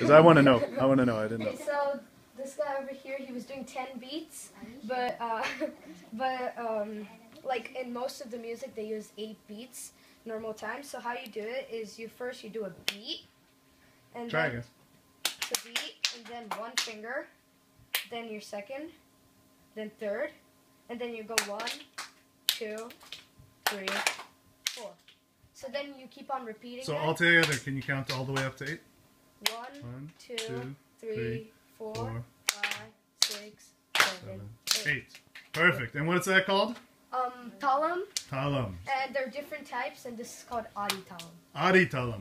Because I want to know. I want to know. I didn't know. Okay, so this guy over here, he was doing 10 beats, but like in most of the music, they use 8 beats normal time. So how you do it is you do a beat, and Try then again. the beat, and then one finger, then your second, then third, and then you go 1, 2, 3, 4. So then you keep on repeating. So that. altogether, can you count all the way up to 8? 1, 2, 3, 4, 5, 6, 7, 8. Perfect. And what's that called? Talam. Talam. And there are different types, and this is called Adi Talam. Adi Talam.